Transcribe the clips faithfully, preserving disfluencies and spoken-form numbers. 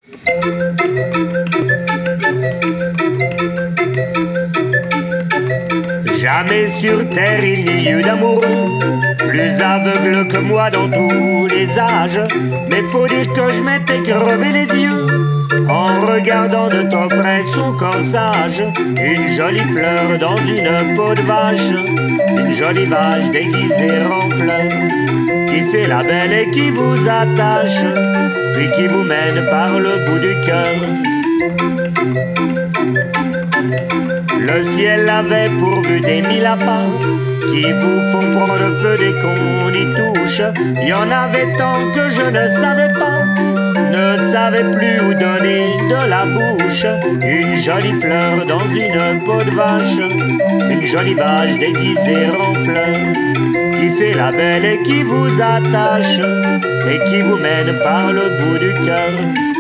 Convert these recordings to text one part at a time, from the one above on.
Jamais sur terre il n'y eut d'amour plus aveugle que moi dans tous les âges. Mais faut dire que je m'étais crevé les yeux en regardant de trop près son corsage. Une jolie fleur dans une peau de vache, une jolie vache déguisée en fleur, qui fait la belle et qui vous attache, puis qui vous mène par le bout du cœur. Le ciel avait pourvu des mille lapins qui vous font prendre feu dès qu'on y touche. Il y en avait tant que je ne savais pas, ne savais plus où donner de la bouche. Une jolie fleur dans une peau de vache, une jolie vache déguisée en fleur, qui fait la belle et qui vous attache, et qui vous mène par le bout du cœur.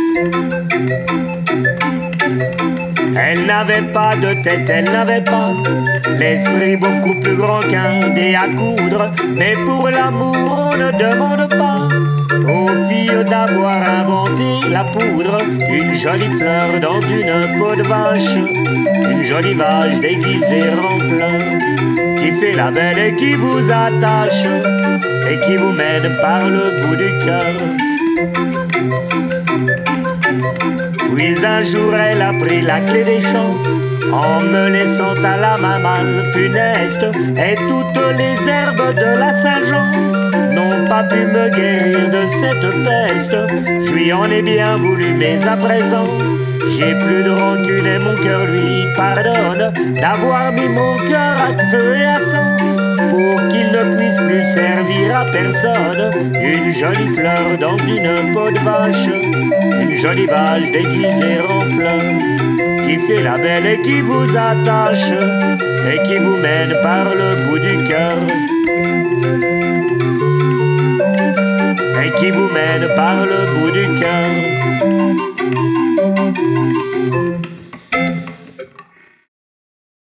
Elle n'avait pas de tête, elle n'avait pas l'esprit beaucoup plus grand qu'un dé à coudre. Mais pour l'amour on ne demande pas aux filles d'avoir inventé la poudre. Une jolie fleur dans une peau de vache, une jolie vache déguisée en fleur, qui fait la belle et qui vous attache, et qui vous mène par le bout du cœur. Puis un jour elle a pris la clé des champs, en me laissant à la main mal funeste. Et toutes les herbes de la Saint-Jean n'ont pas pu me guérir de cette peste. Je lui en ai bien voulu, mais à présent j'ai plus de rancune et mon cœur lui pardonne d'avoir mis mon cœur à feu et à sang, pour qu'il ne puisse plus servir à personne. Une jolie fleur dans une peau de vache, une jolie vache déguisée en fleur, qui fait la belle et qui vous attache, et qui vous mène par le bout du cœur, et qui vous mène par le bout du cœur.